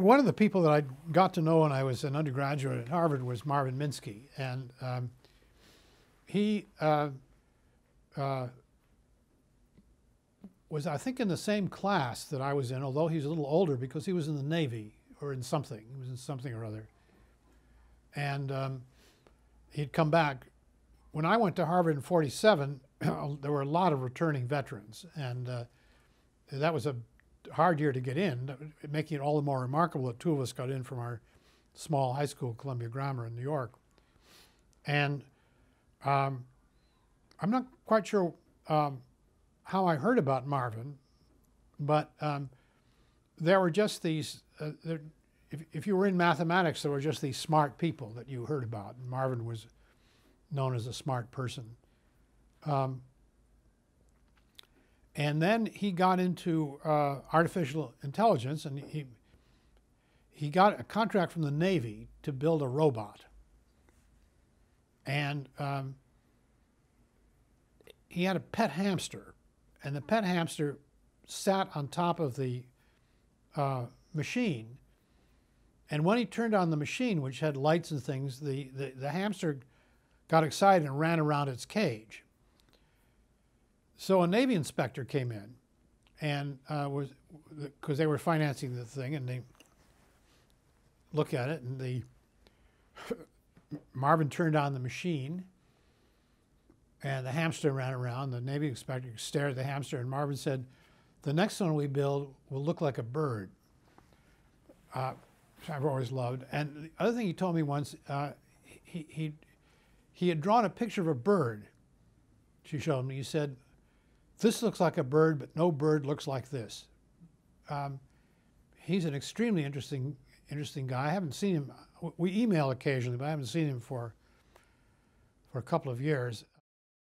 One of the people that I got to know when I was an undergraduate at Harvard was Marvin Minsky, and he was, I think, in the same class that I was in, although he's a little older because he was in the Navy or in something. He was in something or other. And he'd come back. When I went to Harvard in '47, there were a lot of returning veterans, and that was a hard year to get in, making it all the more remarkable that two of us got in from our small high school, Columbia Grammar in New York. And I'm not quite sure how I heard about Marvin, but there were just these, if you were in mathematics, there were just these smart people that you heard about, and Marvin was known as a smart person. And then he got into artificial intelligence, and he got a contract from the Navy to build a robot. And he had a pet hamster, and the pet hamster sat on top of the machine. And when he turned on the machine, which had lights and things, the hamster got excited and ran around its cage. So a Navy inspector came in, and because they were financing the thing, and they look at it, and Marvin turned on the machine, and the hamster ran around. The Navy inspector stared at the hamster, and Marvin said, "The next one we build will look like a bird," which I've always loved. And the other thing he told me once, he had drawn a picture of a bird. She showed me. He said, "This looks like a bird, but no bird looks like this." He's an extremely interesting guy. I haven't seen him. We email occasionally, but I haven't seen him for a couple of years.